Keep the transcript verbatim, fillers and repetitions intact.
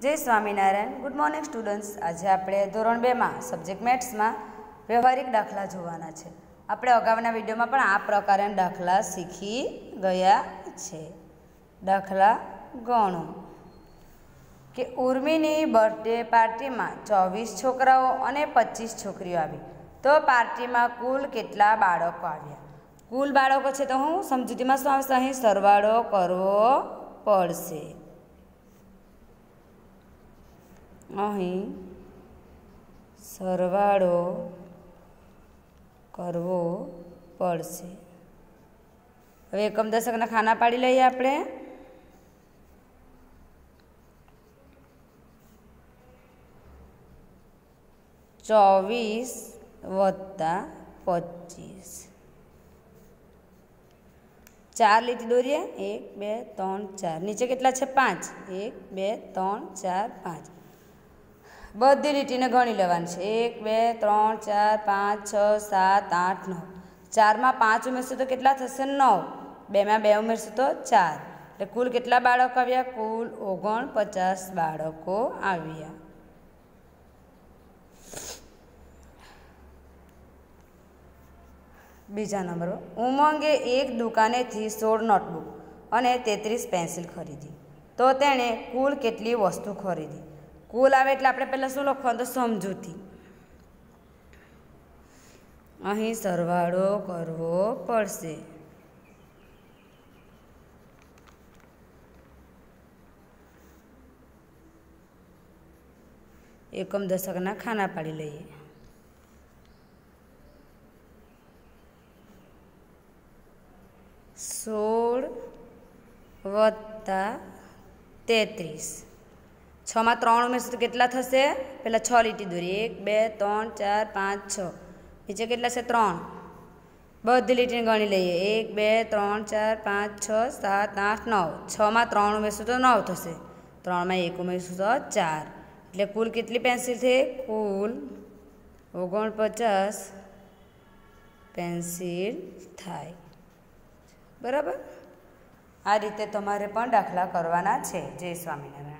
जय Swaminarayan. Good morning students. आज આપણે ધોરણ બે માં સબ્જેક્ટ મેથ્સ માં વ્યવહારિક દાખલા જોવાના છે। આપણે અગાઉના વિડિયોમાં પણ આ પ્રકારના દાખલા શીખી ગયા છે। દાખલા ગણો કે ઉર્મિની બર્થડે પાર્ટીમાં ચોવીસ છોકરાઓ અને પચીસ છોકરીઓ આવી તો પાર્ટીમાં કુલ કેટલા બાળકો આવ્યા। કુલ બાળકો છે તો હું સમજૂતીમાં શું આવશે, અહીં સરવાળો કરવો પડશે। અહીં સરવાળો કરવો પડશે। હવે એકમ દશકના ખાના પાડી લઈએ આપણે। ચોવીસ વત્તા પચીસ, चार લીટી દોરીએ। एक बे त्रण चार, नीचे કેટલા છે? पाँच। एक बे त्रण चार पाँच। बधी લીટીને ગણી લેવાની છે। एक बे त्रण चार पाँच छ सात आठ नौ। चार में पाँच उमेरशुं तो કેટલા થશે? नौ। बे में बे उमेरशुं तो चार। એટલે કુલ કેટલા બાળકો આવ્યા? કુલ ઓગણપચાસ બાળકો આવ્યા। बीजा नंबर उमंगे एक दुकाने थी सोल नोटबुक और तेतरीस पेन्सिल खरीदी तो तेने कुल केटली वस्तु खरीदी। कुल आवे एटले आपणे पहेला शुं लखवानुं? तो समजूती। अहीं सरवाळो करवो पड़शे। एकम दशकना खाना पाड़ी लईए। सोल वत्ता तेतरीस, छ में त्रण उमेरशुं तो કેટલા થશે? પહેલા छ લીટી દોરી। एक बे त्रण चार पाँच छ, નીચે કેટલા છે? ત્રણ। બધી લીટીને ગણી લઈએ। एक बे त्रण चार पाँच छ सात आठ नौ। छ में त्रण उमेरशुं तो नौ થશે। ત્રણ में एक उमेरशुं तो चार। એટલે કુલ કેટલી પેન્સિલ થઈ? કુલ ઓગણપચાસ પેન્સિલ થાય। बराबर। आ रीते तमारे पण दाखला करवाना छे। जय स्वामीनारायण।